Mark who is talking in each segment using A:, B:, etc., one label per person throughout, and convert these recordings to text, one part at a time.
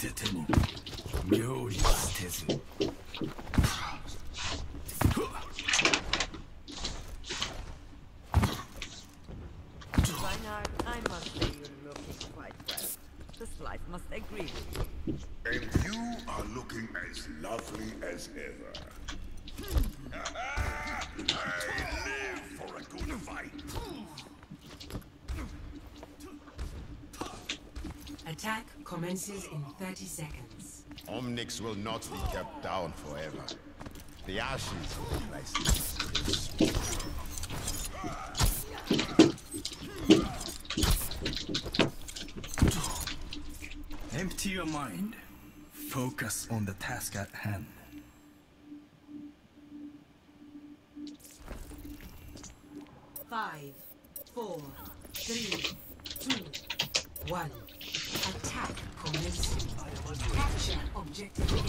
A: てても妙理は捨てず。
B: Reinhard, I must say you're looking quite well. This life must agree with you.
C: And you are looking as lovely as ever. I live for a good fight.
D: Attack commences in 30 seconds.
E: Omnix will not be kept down forever. The ashes will replace it.
A: Empty your mind. Focus on the task at hand.
D: Five, 4, 3, 2, 1. Attack commencing. Capture objective A.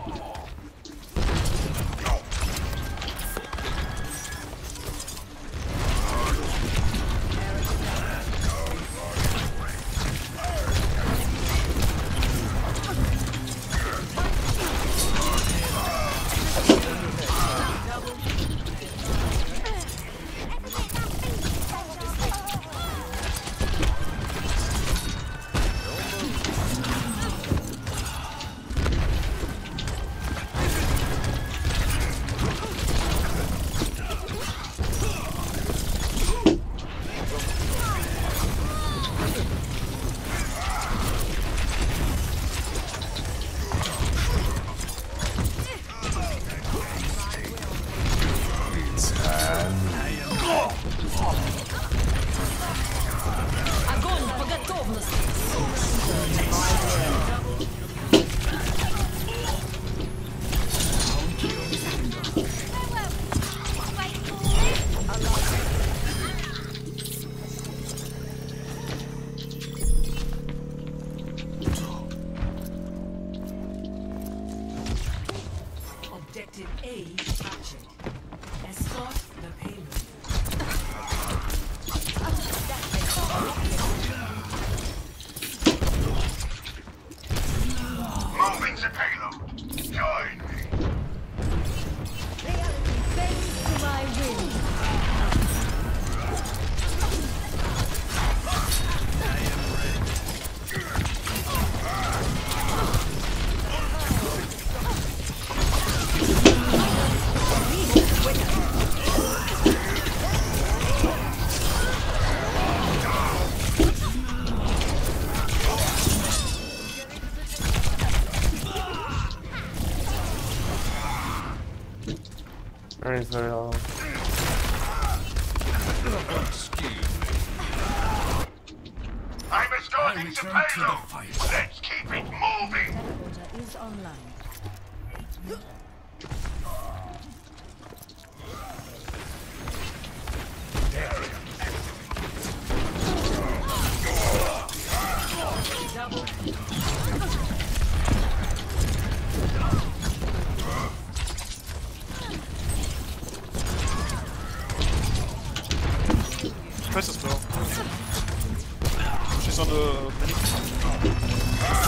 D: Objective A captured. Escort the payload.
C: Moving the payload. Join me.
B: Reality bends to my will.
F: Very, very long.
C: I'm escorting the
A: return to the
C: payload.
A: fight.
C: Let's keep it moving.
B: Teleporter is online.
F: Press as well. She's on the mini.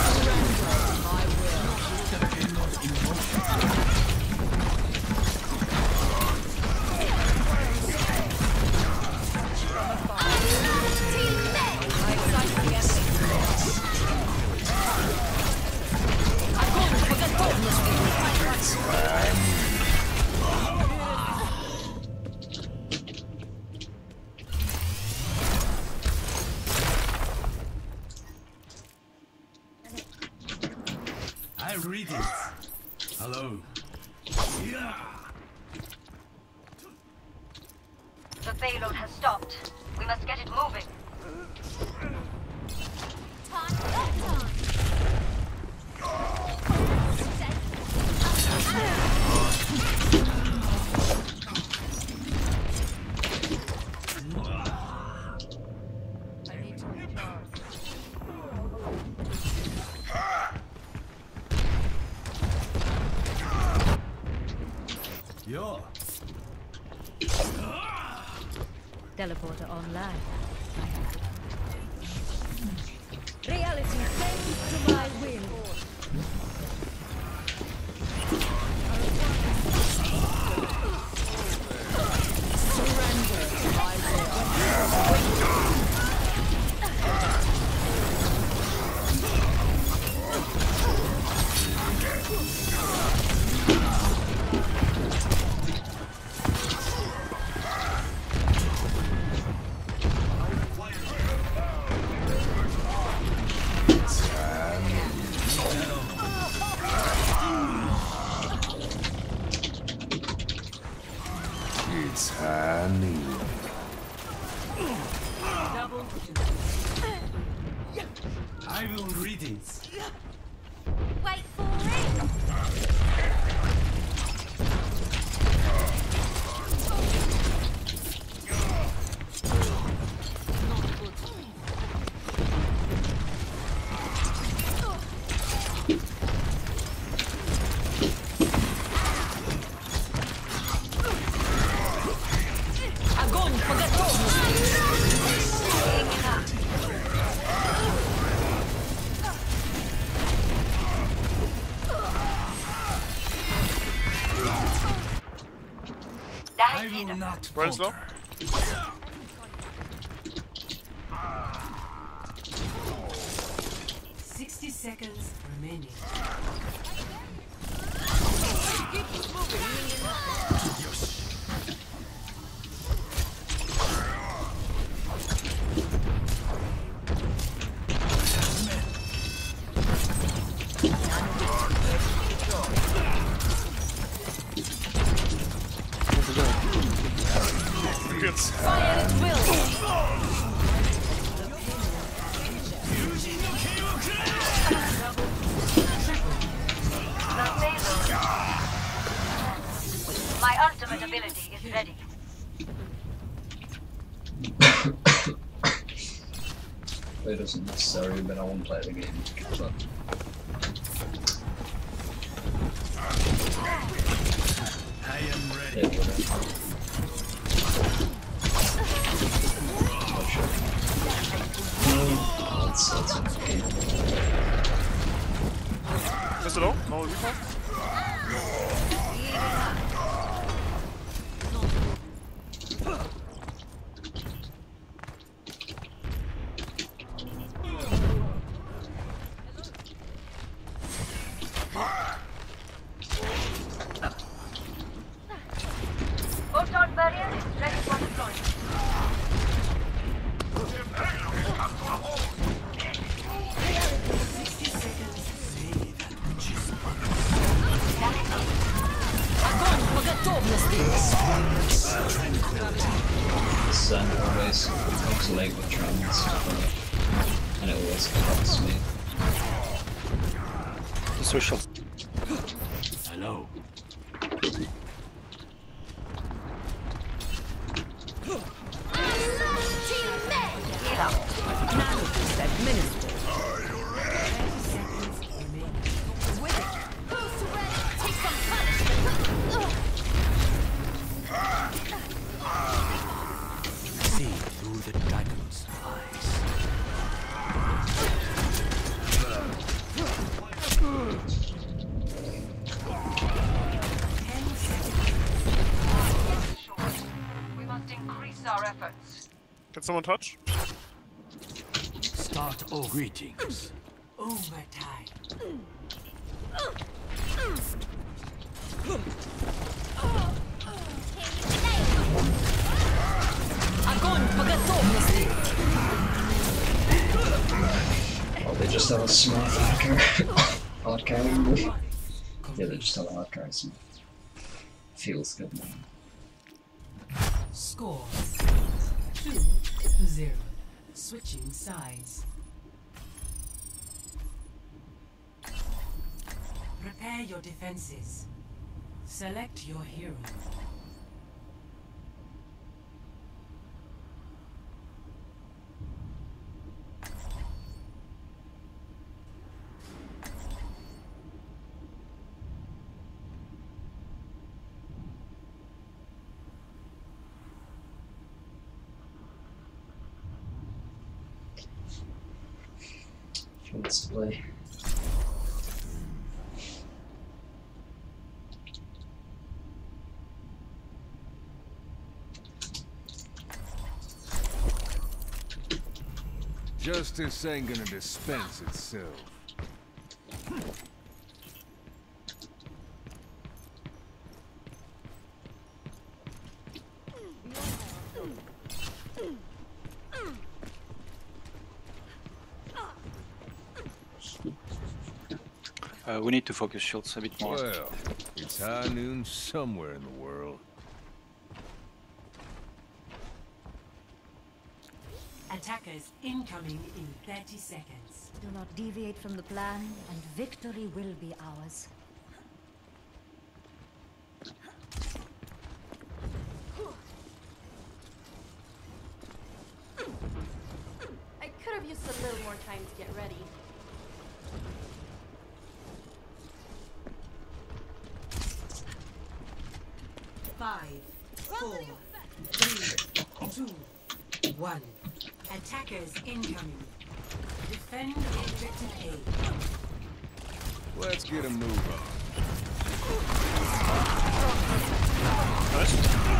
A: I read it. Hello. Yeah.
G: The payload has stopped. We must get it moving.
B: I need to recharge.
A: Yo.
B: Teleporter online. Reality bends to my will.
A: It's honey.
D: Double kill.
A: I will greetings.
H: Wait for it.
A: I will not
F: Burn slow.
A: falter.
D: 60 seconds remaining.
G: My ultimate ability is ready.
I: It doesn't necessarily, but I won't play the game. So.
A: I am ready.
I: Yeah, whatever. That's okay.
F: Just it all? No recall?
G: Photon barrier is ready for deployment.
I: Sun always comes late with trans, and it always affects me.
F: Social.
A: Hello.
G: Heal up.
B: Nanotech administered.
H: Who's ready? Take some punishment.
A: See through the dragon's eyes.
G: We must increase our efforts.
F: Can someone touch?
A: Start all greetings.
D: Overtime.
I: Oh, they just have a smart hard carry move. Yeah, they just have a hard carry smart. Feels good, man.
D: Score 2-0. Switching sides. Prepare your defenses. Select your hero.
I: Let's play.
A: Justice ain't gonna dispense itself.
J: We need to focus shields a bit more.
A: Well, it's high noon somewhere in the world.
D: Attackers incoming in 30 seconds.
H: Do not deviate from the plan, and victory will be ours.
K: I could have used a little more time to get ready.
D: Five, 4, 3, 2, 1. Attackers incoming. Defend objective A.
L: Let's get a move on.
F: Nice.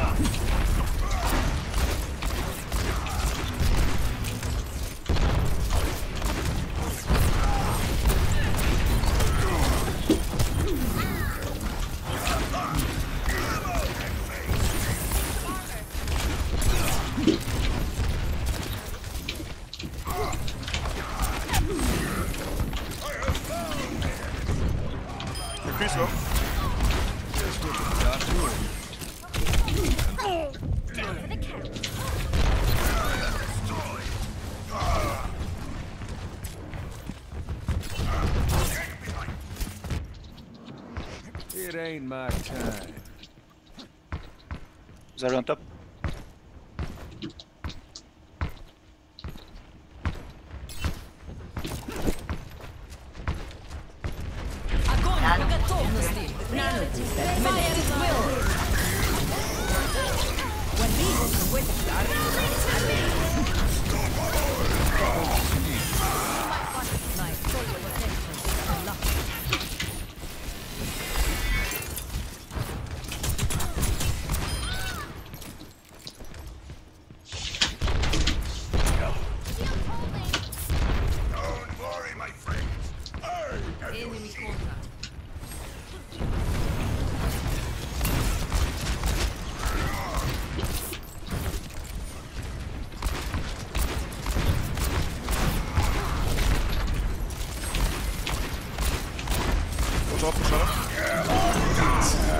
F: Increase low.
L: It ain't my time.
J: Zarya on top.
C: Don't worry, my friends. I can
D: Enemy contact.
F: What's off the shot?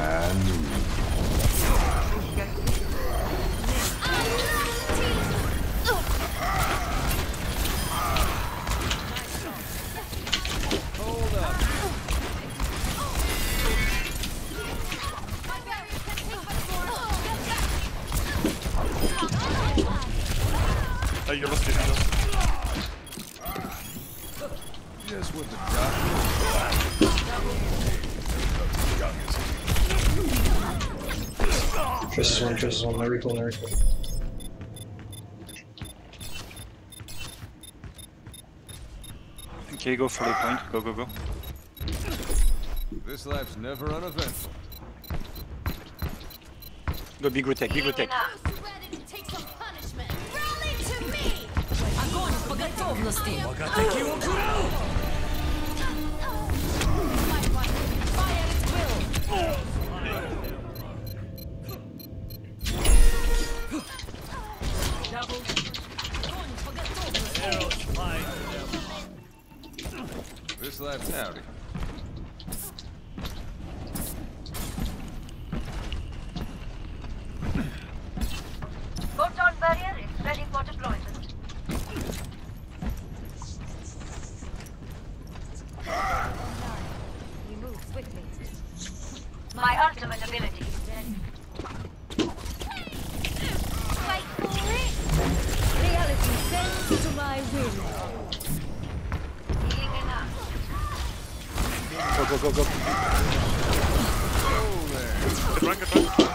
L: Hold up.
H: My barrier can take much more.
F: Hey, you're lost, you're lost.
L: Just what the doctor.
I: Triss is one, no recall, no recall.
J: Okay, go for the point. Go, go, go.
L: This life's never uneventful.
J: Go big retake, big retake.
H: Who's ready to take some punishment? Rally to me!
L: This life's howdy.
G: Photon barrier is ready for deployment.
H: We move swiftly.
G: My ultimate ability is ready.
H: Fight for it! Reality bends to my will.
G: Being enough.
J: Go, go, go, go.
F: Get rank, get rank.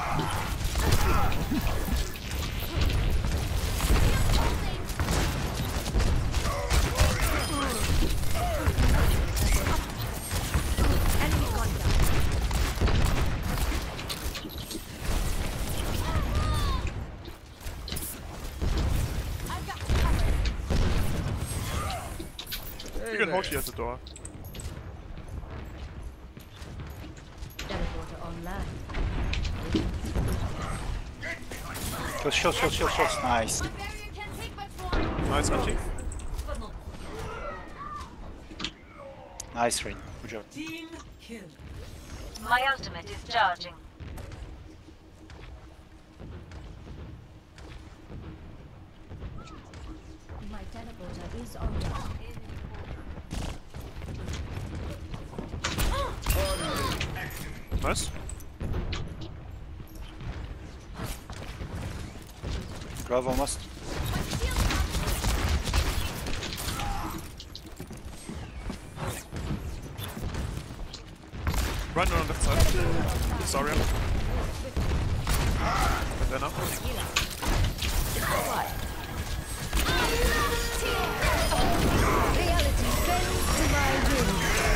H: Enemy contact. I've got cover.
F: You can hold you at the door.
H: Teleporter online.
J: Shots. Nice.
H: My barrier can't take much more.
F: Nice, anti.
J: Nice, Rain. Good job.
D: Team kill.
G: My ultimate is charging.
H: teleporter is online.
F: Nice.
J: Glove almost.
F: Run on left side. Sorry. And then up.
H: Reality bends to my will.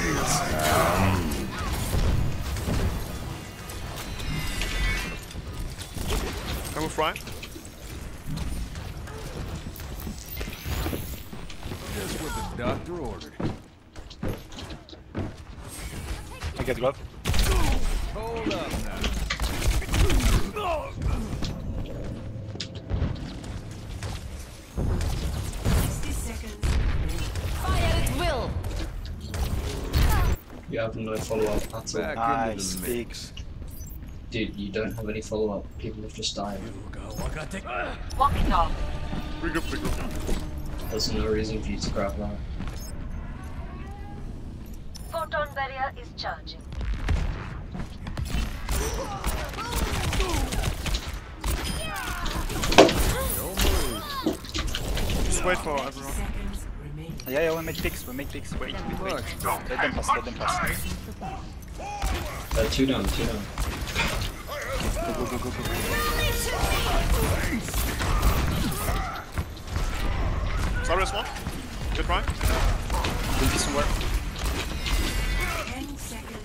F: Come with Ryan.
L: Just what the doctor ordered.
J: I get glove.
L: Hold up now.
D: 60 seconds.
H: Fire at will.
I: You have no follow-up at all.
L: Back
J: Nice,
L: into the
J: big.
L: mix.
I: Dude, you don't have any follow-up. People have just died.
G: Walk it off.
F: Regroup, regroup.
I: There's no reason for you to grab that.
G: Photon barrier is charging.
F: Just wait for everyone.
D: Seconds remaining.
J: Yeah, we make picks. Wait. Let them pass.
I: Two down.
J: Go.
F: Sorry, one. Good Ryan.
J: Blink somewhere.
D: 10 seconds.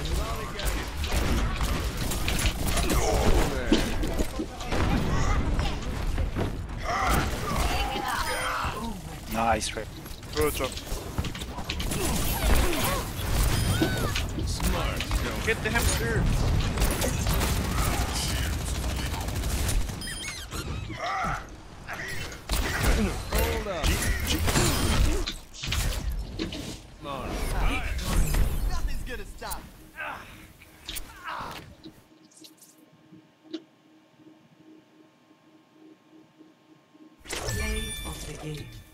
J: Nice, right.
F: Good job. Smart. Get the hamster.
L: Hold up. Come on.
B: Nothing's gonna stop.
D: Play of the game.